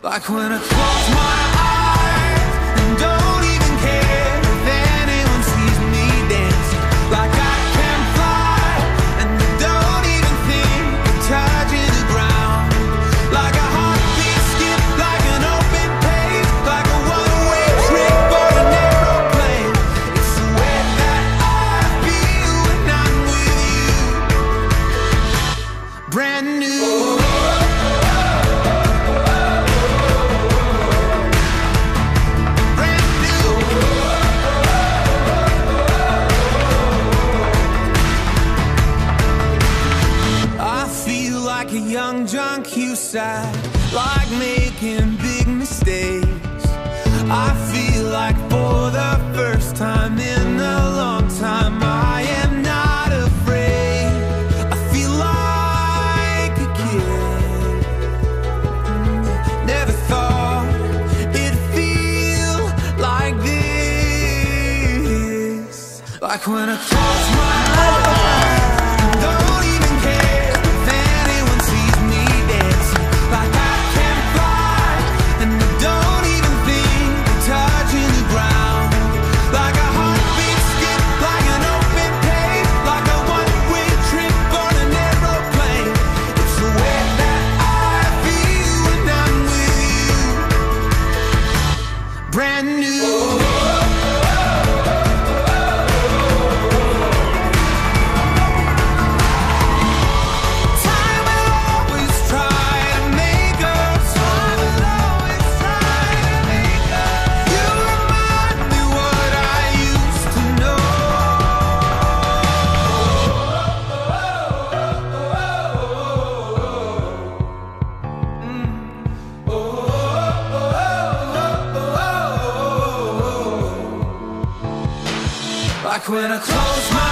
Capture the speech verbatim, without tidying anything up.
Like when I close my eyes and don't even care if anyone sees me dancing. Like I can fly and I don't even think of touching the ground. Like a heartbeat skip, like an open page, like a one-way trip on an aeroplane. It's the way that I feel when I'm with you. Brand new. Like a young drunk you said, like making big mistakes. I feel like for the first time in a long time I am not afraid. I feel like a kid. Never thought it'd feel like this. Like when I close my eyes, don't even care. Brand new. Time will always try to make us. Time will always try to make us. You remind me what I used to know. Mm. Oh, oh, oh, oh. Like when I close my